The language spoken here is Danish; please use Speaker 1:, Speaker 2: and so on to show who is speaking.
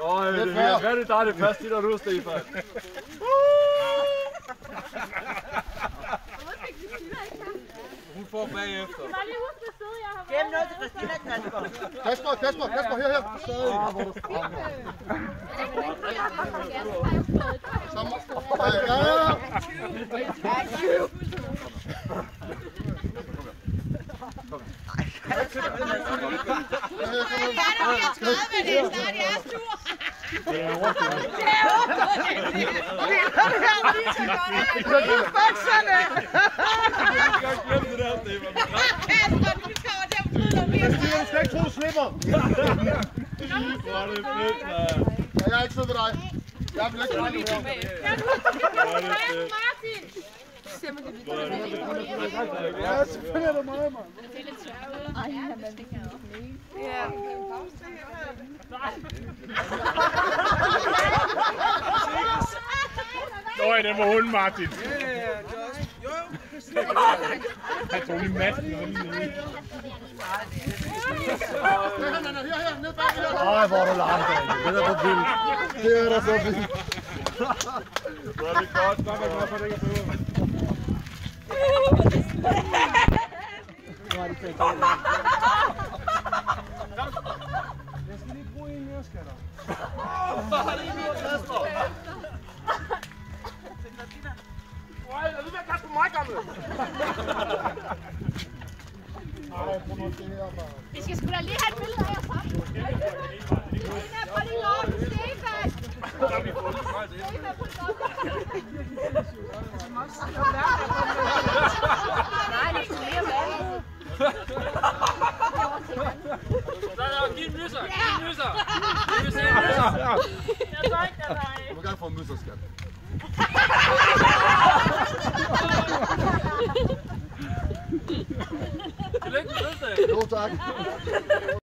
Speaker 1: Øj, det er rigtig dejligt fast i dig nu, Stefan. Hun får bagefter.
Speaker 2: Gem noget til Christina, Kasper.
Speaker 3: Kasper, her. Jeg er ikke sød med dig. Jeg vil ikke være med.
Speaker 4: Martin!
Speaker 3: Ja, selvfølgelig er det mig, mand.
Speaker 5: Nå, det var hunden, Martin. Han tog lige matten og lige nede.
Speaker 3: Her, ned bag her.
Speaker 1: Ej, hvor er du larm, det er så vildt. Det er da så vildt.
Speaker 5: Det er det godt. Godt, godt, for det ikke er bedre. Jeg skal lige bruge en mere, skatter.
Speaker 3: Lad nu være Kasper mig, gamle. Nej, prøv nu at se her, mand.
Speaker 4: Vi skal sgu da lige have et billede af jer sammen. Prøv lige lov, Stefan! Stefan, prøv nej, det er mere vand.
Speaker 1: Giv en myser! Giv en myser! Vi vil se en myser!
Speaker 4: Jeg tror ikke, der var
Speaker 3: Du må gerne få en myser, skat.
Speaker 1: Tillykke med fødselsdagen!
Speaker 3: Jo, tak.